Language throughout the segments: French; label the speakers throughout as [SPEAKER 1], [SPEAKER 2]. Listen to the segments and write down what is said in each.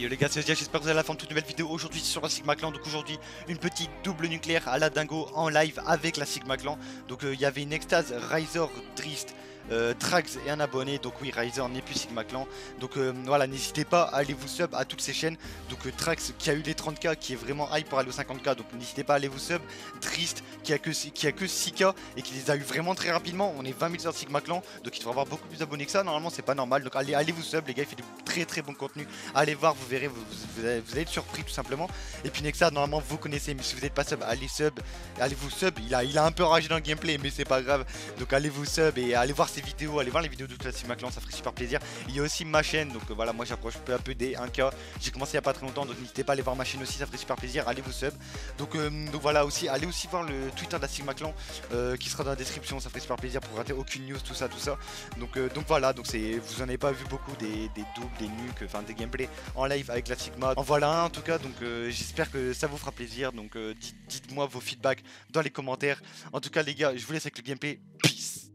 [SPEAKER 1] Yo les gars, c'est Ozia, j'espère que vous allez la fin de toute nouvelle vidéo aujourd'hui sur la Sigma Clan. Donc aujourd'hui, une petite double nucléaire à la dingo en live avec la Sigma Clan. Donc il y avait une extase, Riser, Drist, Trax et un abonné. Donc oui, Riser n'est plus Sigma Clan. Donc voilà, n'hésitez pas à aller vous sub à toutes ces chaînes. Donc Trax qui a eu les 30k, qui est vraiment hype pour aller aux 50k. Donc n'hésitez pas à aller vous sub. Drist qui a que 6k et qui les a eu vraiment très rapidement. On est 20 000 sur Sigma Clan, donc il devrait avoir beaucoup plus d'abonnés que ça. Normalement c'est pas normal. Donc allez vous sub les gars, il fait du très bon contenu. Allez voir, vous verrez, vous allez être surpris tout simplement. Et puis Nexa, normalement vous connaissez, mais si vous n'êtes pas sub, allez vous sub. Il a un peu ragé dans le gameplay, mais c'est pas grave. Donc allez vous sub et allez voir ses vidéos, allez voir les vidéos de la Sigma Clan, ça ferait super plaisir. Il y a aussi ma chaîne, donc voilà, moi j'approche peu à peu des 1k. J'ai commencé il y a pas très longtemps, donc n'hésitez pas à aller voir ma chaîne aussi, ça ferait super plaisir. Allez vous sub. Donc voilà aussi, allez aussi voir le Twitter de la Sigma Clan qui sera dans la description, ça ferait super plaisir pour rater aucune news, tout ça. Donc voilà, donc vous en avez pas vu beaucoup des doubles, des nukes, enfin des gameplays en live avec la Sigma. En voilà un en tout cas, donc j'espère que ça vous fera plaisir. Donc dites-moi vos feedbacks dans les commentaires. En tout cas les gars, je vous laisse avec le gameplay. Peace.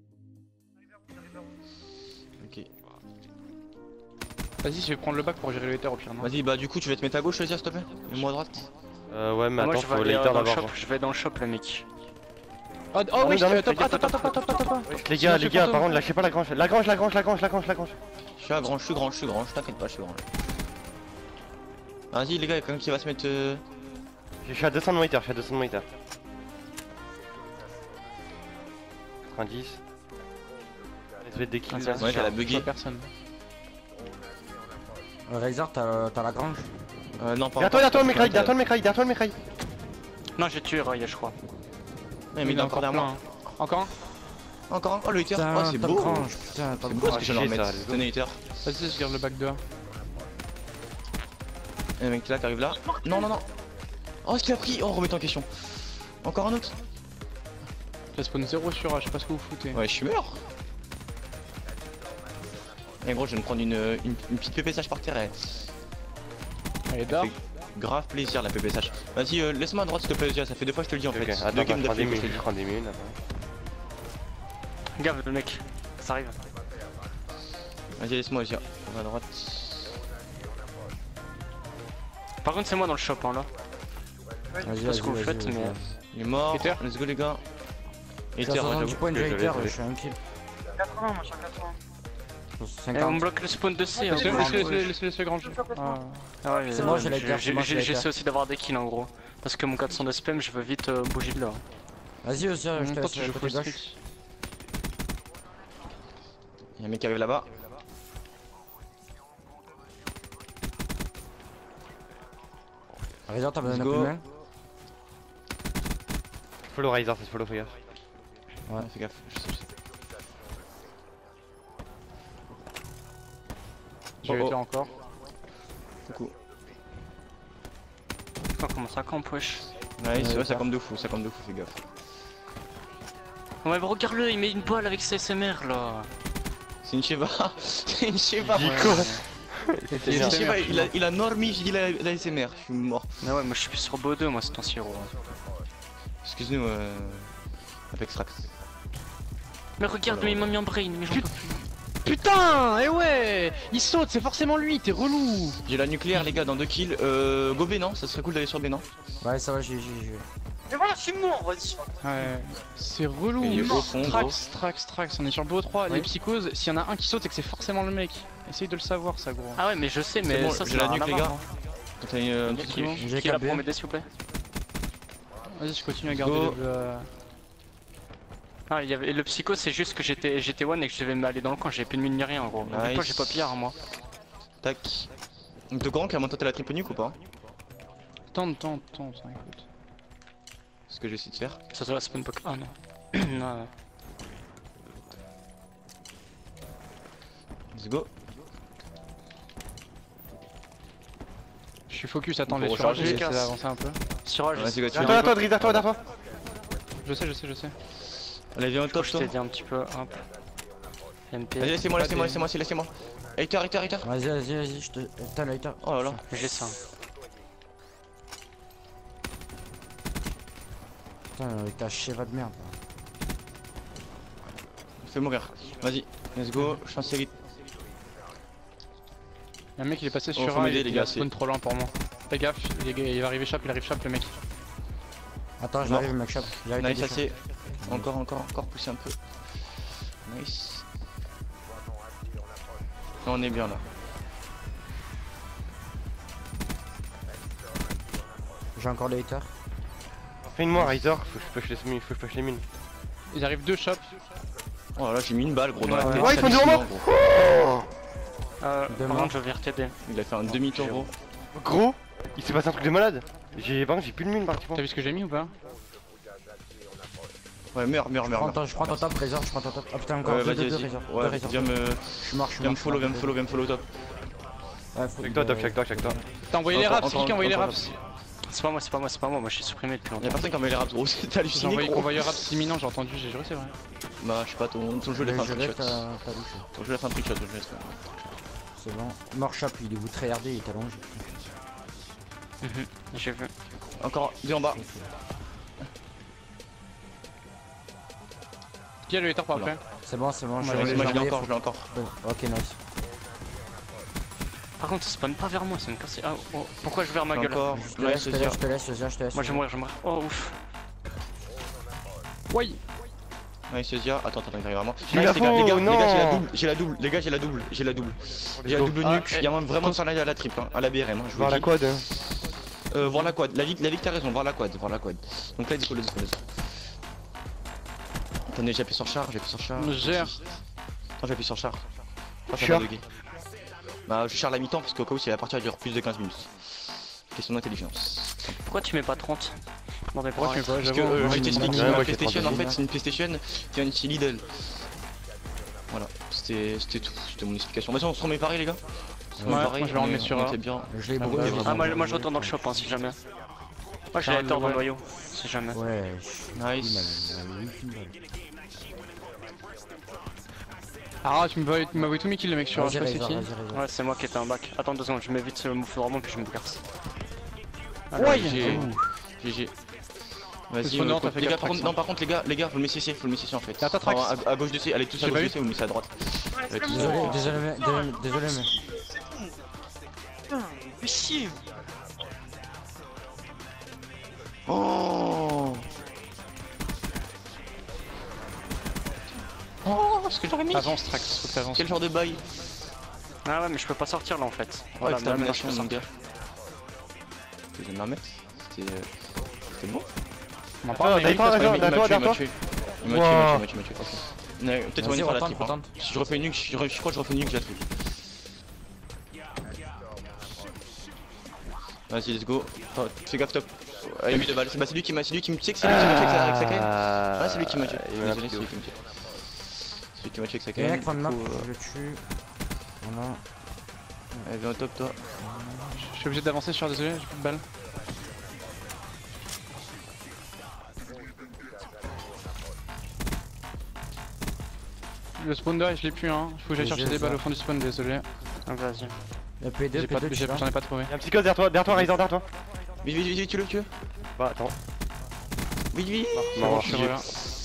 [SPEAKER 2] Ok.
[SPEAKER 3] Vas-y, je vais prendre le bac pour gérer le hater au pire.
[SPEAKER 2] Vas-y, bah du coup tu vas te mettre à gauche, Ozia, s'il te plaît. Et moi à droite.
[SPEAKER 4] Ouais, mais
[SPEAKER 5] Moi
[SPEAKER 4] attends,
[SPEAKER 5] je vais
[SPEAKER 4] faut
[SPEAKER 5] aller
[SPEAKER 4] les
[SPEAKER 5] dans le
[SPEAKER 4] d'abord.
[SPEAKER 5] shop, je vais dans le shop là mec.
[SPEAKER 3] Oh oui,
[SPEAKER 4] dans
[SPEAKER 3] top.
[SPEAKER 4] Les gars, par contre, lâchez pas la grange. La grange.
[SPEAKER 2] Je suis à grand, je suis grand, t'inquiète pas, je suis grand. Vas-y les gars, y'a quelqu'un qui va se mettre.
[SPEAKER 4] Je suis à 200 de moniteur, 90. SV des kills.
[SPEAKER 2] Ouais, t'as la bugué.
[SPEAKER 3] Personne.
[SPEAKER 6] Razer, t'as la grange?
[SPEAKER 2] Non, pas
[SPEAKER 4] Derrière toi le mécraille.
[SPEAKER 5] Non j'ai tué Roy je crois.
[SPEAKER 2] Ouais, mais il est encore derrière moi.
[SPEAKER 3] Encore un.
[SPEAKER 2] Encore un. Oh le hater,
[SPEAKER 6] Putain,
[SPEAKER 2] oh c'est
[SPEAKER 6] t'as
[SPEAKER 2] beau.
[SPEAKER 6] grange, putain, t'as
[SPEAKER 2] C'est beau ce que je viens de
[SPEAKER 4] ça,
[SPEAKER 2] remettre.
[SPEAKER 4] let's go.
[SPEAKER 2] Tenez hater.
[SPEAKER 3] Vas-y, je garde le bac dehors.
[SPEAKER 2] Et le mec là qui arrive là. Non. Oh ce qu'il a pris. Oh remettez en question. Encore un autre.
[SPEAKER 3] Je spawn 0 sur A, je sais pas ce que vous foutez.
[SPEAKER 2] Ouais, je suis mort. Et gros, je vais me prendre une petite PPSH par terre.
[SPEAKER 3] Allez, d'or.
[SPEAKER 2] Grave plaisir la PPSH. Vas-y, laisse-moi à droite s'il te plaît, Ozia, ça fait 2 fois que je te le dis en fait.
[SPEAKER 4] Attends,
[SPEAKER 2] Deux games
[SPEAKER 4] je prends
[SPEAKER 2] d'affilée
[SPEAKER 4] des
[SPEAKER 2] que je te
[SPEAKER 4] mines,
[SPEAKER 2] le
[SPEAKER 4] je prends des mines.
[SPEAKER 5] Regarde le mec, ça arrive.
[SPEAKER 2] dis. Vas-y, laisse-moi Ozia. On va à droite.
[SPEAKER 5] Par contre c'est moi dans le shop hein là. Je sais pas ce que vous faites mais...
[SPEAKER 2] Il est mort.
[SPEAKER 3] Hater.
[SPEAKER 2] Let's go les gars.
[SPEAKER 6] J'ai
[SPEAKER 2] Hater,
[SPEAKER 6] 70
[SPEAKER 2] j'avoue.
[SPEAKER 6] points de
[SPEAKER 4] je
[SPEAKER 6] hater,
[SPEAKER 4] l'ai.
[SPEAKER 6] je suis un kill.
[SPEAKER 5] 80 moi je suis à 80. Et on
[SPEAKER 6] 50.
[SPEAKER 5] bloque le spawn de C hein.
[SPEAKER 3] Laisse-le grand jeu.
[SPEAKER 5] Ah ouais,
[SPEAKER 6] C'est moi, j'ai la carte, c'est moi, j'ai la
[SPEAKER 5] j'essaie
[SPEAKER 6] carte.
[SPEAKER 5] aussi d'avoir des kills en gros. Parce que mon 400 de spam je veux vite bouger de là.
[SPEAKER 6] Vas-y, Ozia, je te
[SPEAKER 3] Toi,
[SPEAKER 6] laisse
[SPEAKER 3] tu joues
[SPEAKER 6] côté
[SPEAKER 3] full
[SPEAKER 6] gauche.
[SPEAKER 3] street.
[SPEAKER 2] Y'a un mec qui arrive là-bas.
[SPEAKER 6] Razer, t'as besoin d'un
[SPEAKER 2] Let's
[SPEAKER 6] coup
[SPEAKER 2] go.
[SPEAKER 6] de main?
[SPEAKER 4] Follow Riser, c'est follow, fais gaffe.
[SPEAKER 2] Ouais, fais gaffe. Je sais.
[SPEAKER 3] J'ai
[SPEAKER 2] Oh,
[SPEAKER 3] hater encore.
[SPEAKER 2] Coucou.
[SPEAKER 5] Putain comment ça campe wesh.
[SPEAKER 2] Ouais, c'est vrai, ça campe de fou, fais gaffe.
[SPEAKER 5] Ouais mais regarde-le, il met une balle avec sa SMR là.
[SPEAKER 2] C'est une Sheva. C'est une Sheva.
[SPEAKER 4] C'était
[SPEAKER 2] C'est
[SPEAKER 4] bien.
[SPEAKER 2] une Sheva, il a normé, j'ai dit la SMR. Je suis mort.
[SPEAKER 5] Ah ouais moi je suis plus sur Bo 2 moi c'est ton sirop.
[SPEAKER 2] Excuse-nous, Apex Trax.
[SPEAKER 5] Mais regarde mais il m'a mis en brain mais j'en peux plus.
[SPEAKER 3] Putain, eh ouais, il saute, c'est forcément lui, t'es relou.
[SPEAKER 2] J'ai la nucléaire les gars dans 2 kills. Go B non, ça serait cool d'aller sur B non.
[SPEAKER 6] Ouais, ça va, j'ai.
[SPEAKER 5] Mais voilà je suis mort vas-y.
[SPEAKER 3] Ouais, c'est relou.
[SPEAKER 2] Il est au fond,
[SPEAKER 3] Trax, on est sur BO3, les psychoses, s'il y en a un qui saute, c'est que c'est forcément le mec. Essaye de le savoir ça gros.
[SPEAKER 5] Ah ouais mais je sais
[SPEAKER 2] C'est
[SPEAKER 5] mais
[SPEAKER 2] bon,
[SPEAKER 5] ça
[SPEAKER 2] j'ai
[SPEAKER 5] c'est
[SPEAKER 2] la
[SPEAKER 5] rien
[SPEAKER 2] nuque
[SPEAKER 5] à
[SPEAKER 2] les
[SPEAKER 5] voir,
[SPEAKER 2] gars.
[SPEAKER 5] hein.
[SPEAKER 2] T'as une petite
[SPEAKER 5] Qui
[SPEAKER 6] J'ai
[SPEAKER 5] qui est là
[SPEAKER 6] câblé.
[SPEAKER 5] pour m'aider s'il vous plaît?
[SPEAKER 3] Vas-y, je continue à garder
[SPEAKER 2] Go.
[SPEAKER 3] le...
[SPEAKER 5] Ah il y avait le psycho c'est juste que j'étais one et que je devais m'aller dans le coin, j'avais plus de mine ni rien en gros. Donc
[SPEAKER 2] Nice.
[SPEAKER 5] toi j'ai pas pire moi.
[SPEAKER 2] Tac. De grand qui a monté à la triple nuque ou pas?
[SPEAKER 3] Tente, ça écoute.
[SPEAKER 2] C'est ce que j'essaie de faire.
[SPEAKER 5] Ça doit spawn pas. Ah non. Non, ouais.
[SPEAKER 2] Let's go.
[SPEAKER 3] Je suis focus, attends,
[SPEAKER 2] Faut
[SPEAKER 3] les surcharger,
[SPEAKER 5] recharger.
[SPEAKER 3] j'essaie d'avancer un peu.
[SPEAKER 5] Sur A,
[SPEAKER 2] Vas-y, go, tu
[SPEAKER 4] Attends, Driss, derrière toi.
[SPEAKER 3] Je sais.
[SPEAKER 2] Allez, viens au top,
[SPEAKER 5] je
[SPEAKER 2] toi.
[SPEAKER 5] t'ai dit un petit peu. Hop. MP.
[SPEAKER 2] Vas-y, laissez-moi. Hater.
[SPEAKER 6] Vas-y, je te. Putain, le hater.
[SPEAKER 2] Oh là là.
[SPEAKER 5] J'ai ça.
[SPEAKER 6] Putain, t'as Sheva de merde.
[SPEAKER 2] Fais mourir. Vas-y, let's go. Je suis en série.
[SPEAKER 3] Y'a un mec il est passé
[SPEAKER 2] faut
[SPEAKER 3] sur A,
[SPEAKER 2] m'aider,
[SPEAKER 3] il
[SPEAKER 2] les
[SPEAKER 3] a
[SPEAKER 2] gars,
[SPEAKER 3] spawn trop loin pour moi. Fais gaffe, il va arriver chape, le mec.
[SPEAKER 6] Attends,
[SPEAKER 2] Non.
[SPEAKER 6] j'arrive, mec, chap. J'arrive.
[SPEAKER 2] Nice, assez. Encore, pousser un peu. Nice. Non, on est bien là.
[SPEAKER 6] J'ai encore des haters.
[SPEAKER 4] Fais une moi, Riser, faut que je push les mines.
[SPEAKER 3] Il arrive 2 shops.
[SPEAKER 2] Oh là là, j'ai mis une balle gros dans la tête.
[SPEAKER 4] Ouais, ils sont devant moi.
[SPEAKER 5] Par
[SPEAKER 6] Demain.
[SPEAKER 5] contre, je vais t'aider.
[SPEAKER 2] Il a fait un demi-tour gros.
[SPEAKER 4] Gros, il s'est passé un truc de malade. Par contre, j'ai plus de mine pratiquement.
[SPEAKER 3] T'as vu ce que j'ai mis ou pas?
[SPEAKER 2] Ouais, meurs.
[SPEAKER 6] Je prends ton top, Razor, je prends ton top. Ah putain, encore
[SPEAKER 2] Ouais,
[SPEAKER 6] deux,
[SPEAKER 2] vas-y,
[SPEAKER 6] deux,
[SPEAKER 2] vas-y.
[SPEAKER 6] Razor.
[SPEAKER 2] Ouais,
[SPEAKER 6] Deux Razor.
[SPEAKER 2] viens me follow, viens me follow top.
[SPEAKER 6] Ouais,
[SPEAKER 4] Check toi, top, check toi.
[SPEAKER 3] T'as envoyé les
[SPEAKER 2] Encore,
[SPEAKER 3] raps, c'est qui qui a envoyé les
[SPEAKER 2] encore,
[SPEAKER 3] raps?
[SPEAKER 5] C'est pas moi, moi je suis supprimé depuis
[SPEAKER 2] Y'a
[SPEAKER 5] longtemps.
[SPEAKER 2] personne qui a envoyé les raps gros, t'as
[SPEAKER 3] J'ai
[SPEAKER 2] halluciné
[SPEAKER 3] envoyé
[SPEAKER 2] gros.
[SPEAKER 3] convoyeur raps imminent, j'ai entendu, j'ai juré c'est vrai.
[SPEAKER 2] Bah je sais pas, ton jeu l'a fait un
[SPEAKER 6] Je
[SPEAKER 2] trickshot.
[SPEAKER 6] t'as louché.
[SPEAKER 2] Ton jeu l'a fait un trickshot,
[SPEAKER 6] C'est bon. Mort chap, il est vous tryhardé, il est allongé.
[SPEAKER 5] J'ai vu.
[SPEAKER 2] Encore, deux en bas.
[SPEAKER 3] Qui a le hater par
[SPEAKER 2] Oula.
[SPEAKER 3] après?
[SPEAKER 6] C'est bon,
[SPEAKER 3] Moi,
[SPEAKER 6] je
[SPEAKER 3] je
[SPEAKER 2] Moi
[SPEAKER 3] l'ai
[SPEAKER 2] je l'ai encore, je l'ai encore.
[SPEAKER 6] Ok, nice.
[SPEAKER 5] Par contre, ça spawn pas vers moi, ça me casse. Ah, oh, pourquoi je vers ma gueule?
[SPEAKER 2] Encore,
[SPEAKER 6] Je te laisse, je te laisse.
[SPEAKER 5] Moi je vais mourir. Oh ouf.
[SPEAKER 3] Oui.
[SPEAKER 2] Nice Zia, attends, il arrive à moi.
[SPEAKER 4] J'ai la
[SPEAKER 2] Nice les gars,
[SPEAKER 4] faux, non.
[SPEAKER 2] j'ai la double, les gars, j'ai la double. J'ai la double
[SPEAKER 3] Ah,
[SPEAKER 2] nuque, il y a vraiment sur la triple, hein, à la BRM, hein, je vous
[SPEAKER 4] Voir
[SPEAKER 2] le
[SPEAKER 4] la
[SPEAKER 2] dis.
[SPEAKER 4] quad.
[SPEAKER 2] Voir la quad, la Vic t'as raison, voir la quad. Donc là, let's go. Attendez, j'ai appuyé sur char,
[SPEAKER 3] Gère.
[SPEAKER 2] Attends, j'ai appuyé sur char. Ça
[SPEAKER 4] Char.
[SPEAKER 2] va bugger. Bah, je char la mi-temps parce qu'au cas où si la partie dure plus de 15 minutes. Question d'intelligence.
[SPEAKER 5] Pourquoi tu mets pas 30? Non, mais
[SPEAKER 3] Pourquoi tu me vois?
[SPEAKER 2] Parce que je t'explique,
[SPEAKER 4] Ouais,
[SPEAKER 2] ma
[SPEAKER 4] moi, j'ai
[SPEAKER 2] PlayStation
[SPEAKER 4] 30
[SPEAKER 2] en fait, c'est une PlayStation qui vient de chez Lidl. Voilà, c'était tout, c'était mon explication. Vas-y, on se remet pareil, les gars.
[SPEAKER 3] Ouais, moi, je vais en mettre sur
[SPEAKER 2] un.
[SPEAKER 3] A.
[SPEAKER 2] C'est bien.
[SPEAKER 6] Je l'ai
[SPEAKER 2] Ah,
[SPEAKER 6] bon.
[SPEAKER 2] ouais,
[SPEAKER 5] Ah, moi je retourne dans le shop hein, si jamais. Moi j'ai la tort dans le noyau, si jamais.
[SPEAKER 6] Ouais,
[SPEAKER 2] Nice.
[SPEAKER 3] Ah, tu m'as vu tout mes kills le mec sur A, je sais pas c'est qui.
[SPEAKER 5] Ouais, c'est moi qui étais en bac. Attends 2 secondes, je mets vite ce mouf vraiment puis je me garce.
[SPEAKER 3] Ouais.
[SPEAKER 2] GG.
[SPEAKER 3] Le
[SPEAKER 2] Vas-y,
[SPEAKER 3] spawneur, t'as fait
[SPEAKER 2] les gars,
[SPEAKER 3] gaffe,
[SPEAKER 2] par contre,
[SPEAKER 3] Trax,
[SPEAKER 2] non, par contre, les gars, faut le mettre CC en fait.
[SPEAKER 3] Attends, Trax.
[SPEAKER 2] Enfin, à gauche de C, allez tous à
[SPEAKER 3] J'ai
[SPEAKER 2] gauche
[SPEAKER 3] pas
[SPEAKER 2] de C, vous mettez à droite. Allez, tous à droite.
[SPEAKER 6] Désolé, mais.
[SPEAKER 5] Mais si.
[SPEAKER 2] Oh, ce que j'aurais mis.
[SPEAKER 3] Avance Trax, faut que t'avances.
[SPEAKER 2] Quel genre de bail?
[SPEAKER 5] Ah ouais mais je peux pas sortir là en fait. Voilà,
[SPEAKER 2] Voilà,
[SPEAKER 5] maintenant, je
[SPEAKER 2] extermination,
[SPEAKER 5] peux
[SPEAKER 2] mon
[SPEAKER 5] sortir.
[SPEAKER 2] gars. Je viens de la remettre. C'était bon.
[SPEAKER 3] On en
[SPEAKER 4] Ah,
[SPEAKER 3] parle, mais
[SPEAKER 4] d'accord,
[SPEAKER 3] vite,
[SPEAKER 4] d'accord,
[SPEAKER 2] Il m'a
[SPEAKER 4] d'accord,
[SPEAKER 2] tué,
[SPEAKER 4] d'accord.
[SPEAKER 2] Il m'a tué. Ok. Peut-être on va
[SPEAKER 6] Vas-y,
[SPEAKER 2] faire la
[SPEAKER 6] retente,
[SPEAKER 2] triple. hein.
[SPEAKER 6] retente.
[SPEAKER 2] Si je refais une nuque, je crois que je refais une nuque, je la triple. Vas-y, let's go. Oh, fais gaffe, top. Ah, il a mis 2 balles. Bah, c'est lui qui m'a. Tu sais que c'est lui qui m'a tué avec sa canne. Ah, c'est lui qui m'a tué. Désolé, c'est lui qui m'a tué. C'est lui qui m'a tué avec sa
[SPEAKER 6] Il y a un
[SPEAKER 2] canne.
[SPEAKER 6] mec fan de map,
[SPEAKER 2] Du coup,
[SPEAKER 6] je le tue. Voilà.
[SPEAKER 2] Allez, viens au top, toi.
[SPEAKER 3] Je suis obligé d'avancer, je suis désolé, j'ai plus de balles. Le spawn de A, je l'ai plus hein, faut que j'aille
[SPEAKER 6] Oui,
[SPEAKER 3] chercher
[SPEAKER 6] j'ai
[SPEAKER 3] des balles
[SPEAKER 6] ça.
[SPEAKER 3] au fond du spawn, désolé.
[SPEAKER 5] Ah, vas-y.
[SPEAKER 6] Il y a P2, P2, tu l'as.
[SPEAKER 3] J'en ai pas trouvé.
[SPEAKER 4] Y'a un psychose derrière toi, Riser derrière toi.
[SPEAKER 2] Vite, tu le.
[SPEAKER 4] Bah, attends.
[SPEAKER 2] Vite.
[SPEAKER 3] C'est
[SPEAKER 4] Non,
[SPEAKER 3] bon, je suis
[SPEAKER 4] j'ai-
[SPEAKER 3] revenu.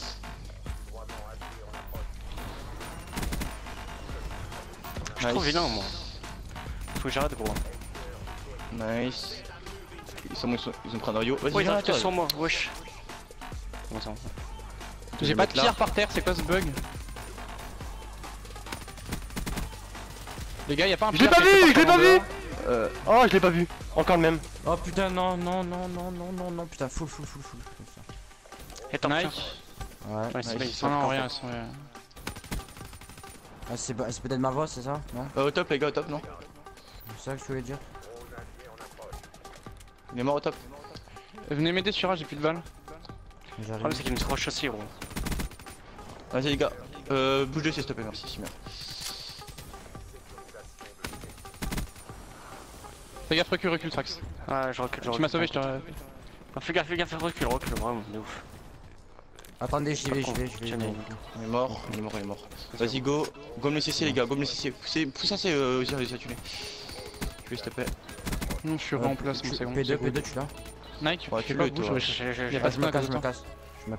[SPEAKER 5] Je suis trop
[SPEAKER 2] Nice.
[SPEAKER 5] vilain moi. Faut que j'arrête gros.
[SPEAKER 2] Nice. Ils ont pris un noyau. Vas-y,
[SPEAKER 5] Oh ils
[SPEAKER 2] viens
[SPEAKER 5] ont
[SPEAKER 2] là,
[SPEAKER 5] été
[SPEAKER 2] toi.
[SPEAKER 5] sur moi, wesh. Comment ça?
[SPEAKER 3] J'ai pas de tir par terre, c'est quoi ce bug? Les gars, y'a pas un
[SPEAKER 4] Je l'ai
[SPEAKER 3] pierre
[SPEAKER 4] pas
[SPEAKER 3] quelque
[SPEAKER 4] vu,
[SPEAKER 3] part
[SPEAKER 4] je l'ai pas
[SPEAKER 3] en
[SPEAKER 4] vu.
[SPEAKER 3] dehors?
[SPEAKER 4] Oh, je l'ai pas vu. Encore le même.
[SPEAKER 6] Oh putain, non, putain, full.
[SPEAKER 5] Et t'en
[SPEAKER 3] Nike.
[SPEAKER 6] Ouais.
[SPEAKER 5] Ouais, c'est
[SPEAKER 2] Nice.
[SPEAKER 5] bien,
[SPEAKER 3] Non, non, rien, ils sont.
[SPEAKER 6] Ah, c'est peut-être ma voix, c'est ça? Non?
[SPEAKER 2] Au top, les gars, au top, non?
[SPEAKER 6] C'est ça que je voulais dire?
[SPEAKER 2] Il est mort au top.
[SPEAKER 3] Venez m'aider sur A, j'ai plus de balles.
[SPEAKER 5] Le
[SPEAKER 6] J'arrive.
[SPEAKER 5] problème c'est qu'il me croche aussi gros.
[SPEAKER 2] Vas-y, les gars. Bouge de C, s'il te plaît, merci, Simmer.
[SPEAKER 3] Fais gaffe, recule, Trax.
[SPEAKER 5] Ouais je recule,
[SPEAKER 3] Tu m'as sauvé, je te.
[SPEAKER 5] Ah, fais gaffe, recule vraiment, de ouf.
[SPEAKER 6] Attendez, j'y vais.
[SPEAKER 5] Tiens, mais-
[SPEAKER 2] Il est mort. Vas-y, go. Gomme le CC, les gars, gomme le CC. Pousse assez, Ozir, les a tués. S'il te plaît.
[SPEAKER 3] Non, je suis en place, bon, c'est bon.
[SPEAKER 6] P2, tu l'as?
[SPEAKER 3] Nike,
[SPEAKER 2] Ouais,
[SPEAKER 3] je sais
[SPEAKER 2] tu
[SPEAKER 3] pas,
[SPEAKER 2] le,
[SPEAKER 3] bouge,
[SPEAKER 2] toi.
[SPEAKER 3] wesh.
[SPEAKER 5] J'ai
[SPEAKER 3] Y'a pas de
[SPEAKER 6] Je me
[SPEAKER 3] smoke,
[SPEAKER 6] casse.
[SPEAKER 3] attends.
[SPEAKER 6] Je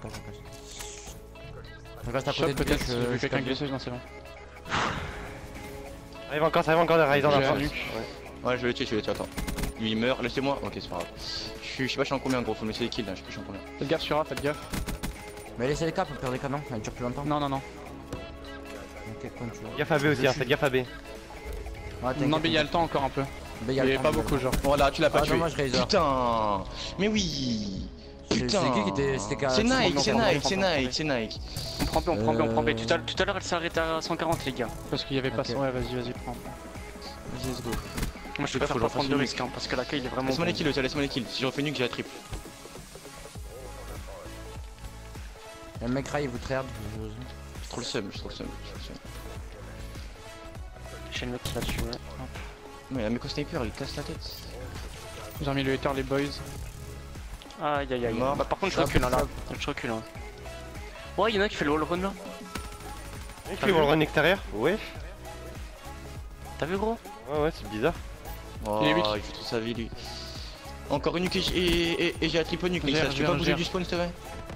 [SPEAKER 6] reste à
[SPEAKER 3] Shot
[SPEAKER 6] côté de
[SPEAKER 3] peut-être,
[SPEAKER 6] piège,
[SPEAKER 3] j'ai vu quelqu'un glisser, non c'est bon.
[SPEAKER 4] Ça arrive encore de Ryzer
[SPEAKER 3] J'ai
[SPEAKER 4] dans
[SPEAKER 3] un
[SPEAKER 4] la
[SPEAKER 3] nuque.
[SPEAKER 2] Ouais, je vais le tuer, attends. Lui il meurt, laissez-moi. Ok, c'est pas grave. Je sais pas, je suis en combien gros, faut me laisser les kills là, je sais pas, je suis en combien.
[SPEAKER 3] Faites gaffe sur A, faites gaffe.
[SPEAKER 6] Mais laissez les caps, on perd les canons, elle dure plus longtemps.
[SPEAKER 3] Non, non, non.
[SPEAKER 6] Ok, coin, tu vois.
[SPEAKER 4] Gaffe à B aussi, hein, faites gaffe à B.
[SPEAKER 6] Ouais, t'inquiète,
[SPEAKER 3] Non, mais il y a le temps encore un peu.
[SPEAKER 6] Mais y a le
[SPEAKER 3] Mais
[SPEAKER 6] temps,
[SPEAKER 3] pas
[SPEAKER 6] il y a le
[SPEAKER 3] beaucoup, genre.
[SPEAKER 2] Voilà, tu l'as pas
[SPEAKER 6] Ah,
[SPEAKER 2] tué.
[SPEAKER 6] dommage, Razor.
[SPEAKER 2] Putain. Mais oui. Putain.
[SPEAKER 6] C'est qui qui était. C'était
[SPEAKER 2] C'est Nike, c'est
[SPEAKER 3] non,
[SPEAKER 2] Nike,
[SPEAKER 3] non,
[SPEAKER 2] c'est
[SPEAKER 3] non,
[SPEAKER 2] Nike, c'est Nike.
[SPEAKER 5] On prend B, on prend B, on prend B. Tout à l'heure, elle s'est arrêtée à 140, les gars.
[SPEAKER 3] Parce qu'il y avait pas.
[SPEAKER 6] Ok.
[SPEAKER 3] Ouais, vas-y, prends.
[SPEAKER 2] Vas-y, let's go.
[SPEAKER 5] Moi, je
[SPEAKER 2] Faut
[SPEAKER 5] préfère
[SPEAKER 2] que
[SPEAKER 5] pas
[SPEAKER 2] j'en fasse
[SPEAKER 5] prendre de
[SPEAKER 2] une.
[SPEAKER 5] risque, hein, parce que la il est vraiment.
[SPEAKER 2] Laisse-moi
[SPEAKER 5] bon.
[SPEAKER 2] les kills, laisse-moi les kills. Si je refais nuque, j'ai la triple.
[SPEAKER 6] Y a un mec rail, vous tryhard.
[SPEAKER 2] J'ai trop le seum, j'ai trop le seum.
[SPEAKER 5] J'ai le mec qui l'a tué, ouais.
[SPEAKER 2] Mais la mec au sniper, il casse la tête.
[SPEAKER 3] J'ai remis le hater, les boys.
[SPEAKER 5] Aïe aïe aïe.
[SPEAKER 2] Mort.
[SPEAKER 5] Bah, par contre, je recule, hein, là. Je recule, hein. Ouais, y'en a un qui fait le wall run là.
[SPEAKER 4] Il fait le run extérieur. Wesh.
[SPEAKER 5] T'as vu, gros?
[SPEAKER 4] Ouais, c'est bizarre.
[SPEAKER 2] Oh,
[SPEAKER 3] Il est
[SPEAKER 2] il
[SPEAKER 3] weak.
[SPEAKER 2] fait toute sa vie lui. Encore une nuque et j'ai la triple nuque, Nicolas. Tu peux pas bouger du spawn s'il te plaît?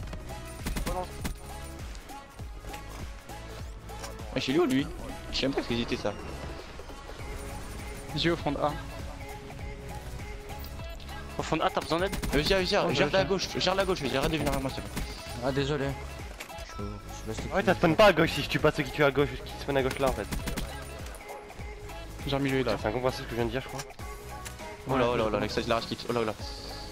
[SPEAKER 2] Ouais, chez lui ou lui? Je sais même pas ce qu'hésitait ça.
[SPEAKER 3] J'ai au fond de A.
[SPEAKER 5] Au fond de A, t'as besoin d'aide?
[SPEAKER 2] Gère la gauche, gère la gauche, arrête de venir vers moi s'il te plaît.
[SPEAKER 6] Ah, désolé. Je laisse les
[SPEAKER 4] Ouais, ça spawn pas à gauche si je tue pas ceux qui tuent à gauche, qui spawn à gauche là en fait.
[SPEAKER 3] J'ai remis le hater.
[SPEAKER 4] C'est incompréhensible ce que je viens de dire, je crois.
[SPEAKER 2] Oh là, oh là, oh là, l'extase de la race quitte, oh là, oh là.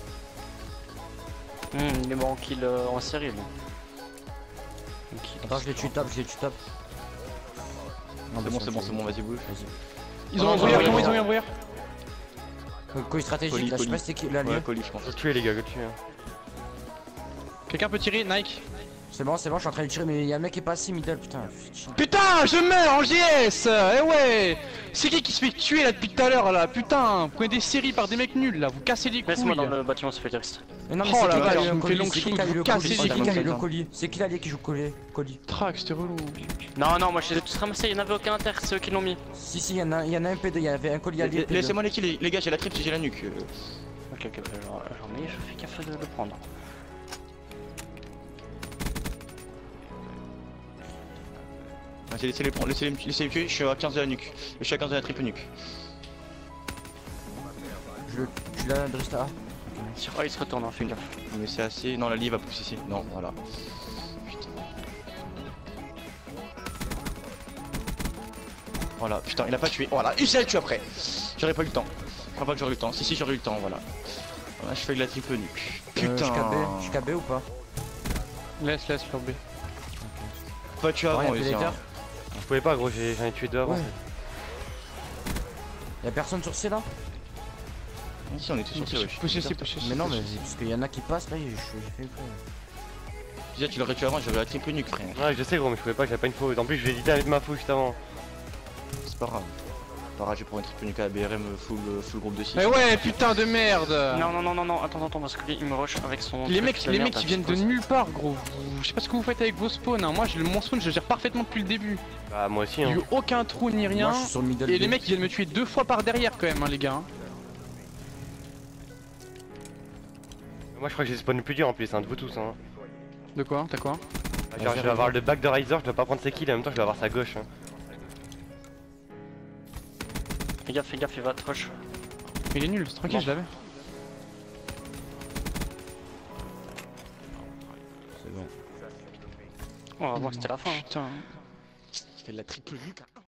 [SPEAKER 5] Il est mort en kill en série, lui.
[SPEAKER 6] Attends, je les tue top, Non,
[SPEAKER 2] C'est bon, vas-y bouge.
[SPEAKER 3] Ils ont
[SPEAKER 2] Non,
[SPEAKER 3] embrouillé,
[SPEAKER 2] non,
[SPEAKER 3] comment
[SPEAKER 2] non,
[SPEAKER 3] ils ont
[SPEAKER 2] non.
[SPEAKER 3] embrouillé?
[SPEAKER 6] Colis stratégique,
[SPEAKER 2] Colis,
[SPEAKER 6] là, je sais
[SPEAKER 2] colis.
[SPEAKER 6] pas si c'est qui la
[SPEAKER 2] Ouais,
[SPEAKER 6] lieu.
[SPEAKER 2] colis je pense.
[SPEAKER 4] Go le tuer les gars, go le tuer.
[SPEAKER 3] Quelqu'un peut tirer? Nike.
[SPEAKER 6] C'est bon, je suis en train de tirer, mais y'a un mec qui est pas assis middle, putain.
[SPEAKER 3] Putain, je meurs en JS. Eh ouais. C'est qui se fait tuer là depuis tout à l'heure là? Putain, vous prenez des séries par des mecs nuls là, vous cassez les couilles.
[SPEAKER 5] Laisse-moi dans le bâtiment, ça fait direct.
[SPEAKER 6] Mais non, mais
[SPEAKER 3] Oh
[SPEAKER 6] c'est
[SPEAKER 3] la
[SPEAKER 6] qui qui a
[SPEAKER 3] vache,
[SPEAKER 6] eu
[SPEAKER 3] il
[SPEAKER 6] un
[SPEAKER 3] me fait
[SPEAKER 6] colis?
[SPEAKER 3] long
[SPEAKER 6] C'est qui
[SPEAKER 3] shoot,
[SPEAKER 6] qui a eu le
[SPEAKER 3] vous cassez
[SPEAKER 6] colis?
[SPEAKER 3] les
[SPEAKER 6] C'est qui qui a eu le
[SPEAKER 2] couilles.
[SPEAKER 6] colis? C'est qui l'allié qui joue colis?
[SPEAKER 3] Track, c'était relou.
[SPEAKER 5] Non, moi je les ai tous ramassés, y'en avait aucun inter, c'est eux qui l'ont mis.
[SPEAKER 6] Si, y'en a un P2, y'avait un colis allié. P2.
[SPEAKER 2] Laissez-moi les kills, les gars, j'ai la triple, j'ai la nuque.
[SPEAKER 5] Ok, j'en ai, je fais gaffe de le prendre.
[SPEAKER 2] Vas-y, laissez-les prendre, laissez-les me tuer, je suis à 15 de la nuque. Je suis à 15 de la triple nuque.
[SPEAKER 6] Tu l'as, Drista?
[SPEAKER 5] Sur A, il se retourne, hein, fais gaffe.
[SPEAKER 2] Mais c'est assez. Non, la lie va pousser ici. Non, voilà. Putain. Voilà, putain, il a pas tué. Voilà, il s'est tué après. J'aurais pas eu le temps. Je crois pas que j'aurais eu le temps. Si, j'aurais eu le temps, voilà. Voilà, je fais de la triple nuque. Putain.
[SPEAKER 6] Je suis KB ou pas?
[SPEAKER 3] Laisse sur B.
[SPEAKER 2] Pas tué avant,
[SPEAKER 6] Y'a
[SPEAKER 2] aussi. Hein.
[SPEAKER 4] Je pouvais pas gros, j'en ai tué deux avant.
[SPEAKER 6] Ouais. Y'a personne sur C là?
[SPEAKER 2] Ici, on était sur C, wesh.
[SPEAKER 3] Poussez, poussez.
[SPEAKER 6] Mais non, mais parce qu'il y en a qui passent là, j'ai fait le coup.
[SPEAKER 2] Déjà, tu l'aurais tué avant, j'avais la triple nuque, frère.
[SPEAKER 4] Ouais, je sais gros, mais je pouvais pas, j'avais pas une faux. En plus, je vais hésiter avec ma faux juste avant.
[SPEAKER 2] C'est pas grave. Pas grave, je vais prendre une triple nuque à la BRM full groupe de 6.
[SPEAKER 3] Eh ouais, putain de merde.
[SPEAKER 5] Non, attends, parce que lui il me rush avec son.
[SPEAKER 3] Les
[SPEAKER 5] truc
[SPEAKER 3] mecs,
[SPEAKER 5] de
[SPEAKER 3] les
[SPEAKER 5] merde,
[SPEAKER 3] mecs
[SPEAKER 5] là,
[SPEAKER 3] qui viennent de
[SPEAKER 5] je suppose.
[SPEAKER 3] nulle part, gros. Je sais pas ce que vous faites avec vos spawns. Hein. Moi, mon spawn, je le gère parfaitement depuis le début.
[SPEAKER 4] Bah, moi aussi,
[SPEAKER 3] Il y a
[SPEAKER 4] hein.
[SPEAKER 3] eu aucun trou ni rien.
[SPEAKER 6] Moi je suis sur le middle.
[SPEAKER 3] Et
[SPEAKER 6] B.
[SPEAKER 3] les mecs, ils viennent me tuer 2 fois par derrière quand même, hein, les gars. Hein.
[SPEAKER 4] Moi, je crois que j'ai spawn le plus dur en plus, hein, de vous tous, hein.
[SPEAKER 3] De quoi? T'as quoi?
[SPEAKER 4] Genre, je vais avoir le back de Ryzer, je dois pas prendre ses kills, et en même temps, je dois avoir sa gauche. Hein.
[SPEAKER 5] Fais gaffe, il va te rush.
[SPEAKER 3] Mais il est nul, c'est tranquille,
[SPEAKER 5] Bon.
[SPEAKER 3] je l'avais.
[SPEAKER 6] C'est bon.
[SPEAKER 5] Oh, moi c'était la fin. hein.
[SPEAKER 3] Putain.
[SPEAKER 2] Je fais de la triple nuque.